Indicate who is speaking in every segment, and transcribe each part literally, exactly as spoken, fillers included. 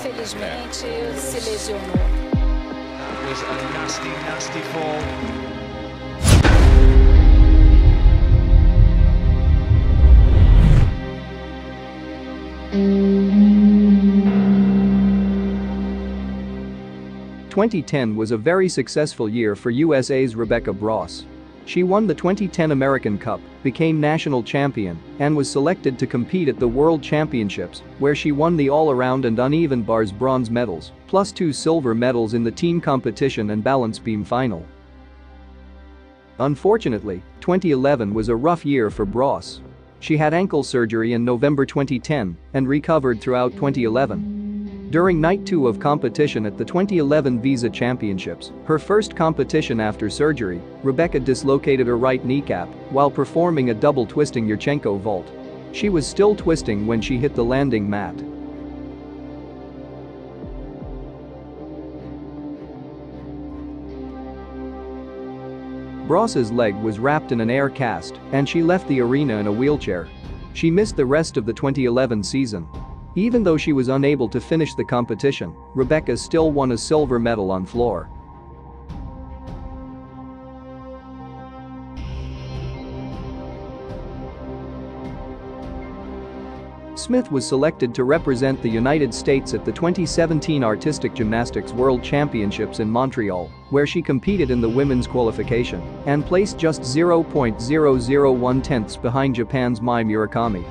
Speaker 1: infelizmente se lesionou.
Speaker 2: That was a nasty, nasty fall.
Speaker 3: twenty ten was a very successful year for U S A's Rebecca Bross. She won the twenty ten American Cup, became national champion, and was selected to compete at the World Championships, where she won the all-around and uneven bars bronze medals, plus two silver medals in the team competition and balance beam final. Unfortunately, twenty eleven was a rough year for Bross. She had ankle surgery in November twenty ten and recovered throughout twenty eleven. During night two of competition at the twenty eleven Visa Championships, her first competition after surgery, Rebecca dislocated her right kneecap while performing a double twisting Yurchenko vault. She was still twisting when she hit the landing mat. Bross's leg was wrapped in an air cast and she left the arena in a wheelchair. She missed the rest of the twenty eleven season. Even though she was unable to finish the competition, Rebecca still won a silver medal on floor. Smith was selected to represent the United States at the twenty seventeen Artistic Gymnastics World Championships in Montreal, where she competed in the women's qualification and placed just zero point zero zero one tenths behind Japan's Mai Murakami.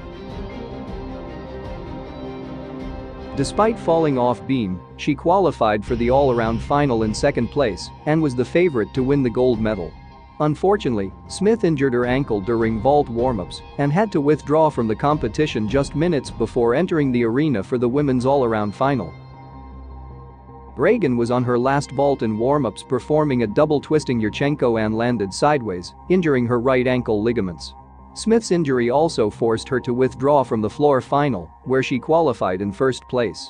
Speaker 3: Despite falling off beam, she qualified for the all-around final in second place and was the favorite to win the gold medal. Unfortunately, Smith injured her ankle during vault warm-ups and had to withdraw from the competition just minutes before entering the arena for the women's all-around final. Reagan was on her last vault in warm-ups performing a double twisting Yurchenko and landed sideways, injuring her right ankle ligaments. Smith's injury also forced her to withdraw from the floor final, where she qualified in first place.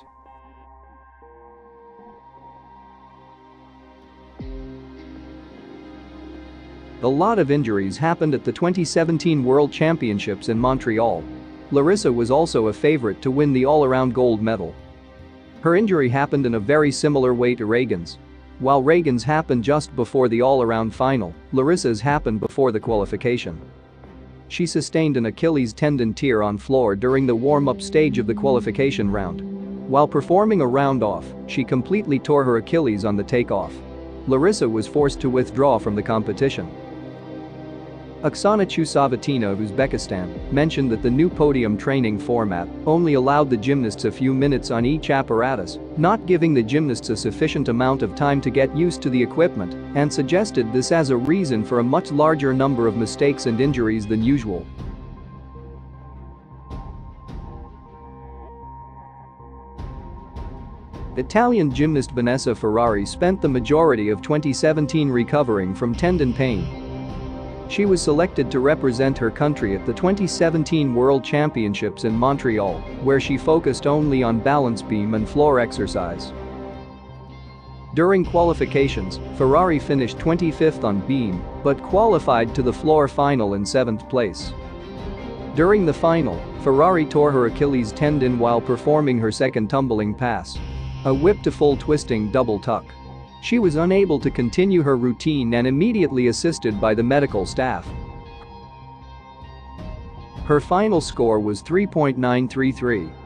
Speaker 3: A lot of injuries happened at the twenty seventeen World Championships in Montreal. Larissa was also a favorite to win the all-around gold medal. Her injury happened in a very similar way to Reagan's. While Reagan's happened just before the all-around final, Larissa's happened before the qualification. She sustained an Achilles tendon tear on floor during the warm-up stage of the qualification round. While performing a round-off, she completely tore her Achilles on the takeoff. Larissa was forced to withdraw from the competition. Oksana Chusovitina of Uzbekistan mentioned that the new podium training format only allowed the gymnasts a few minutes on each apparatus, not giving the gymnasts a sufficient amount of time to get used to the equipment, and suggested this as a reason for a much larger number of mistakes and injuries than usual. Italian gymnast Vanessa Ferrari spent the majority of twenty seventeen recovering from tendon pain. She was selected to represent her country at the twenty seventeen World Championships in Montreal, where she focused only on balance beam and floor exercise. During qualifications, Ferrari finished twenty-fifth on beam, but qualified to the floor final in seventh place. During the final, Ferrari tore her Achilles tendon while performing her second tumbling pass, a whip to full twisting double tuck. She was unable to continue her routine and immediately assisted by the medical staff. Her final score was three point nine three three.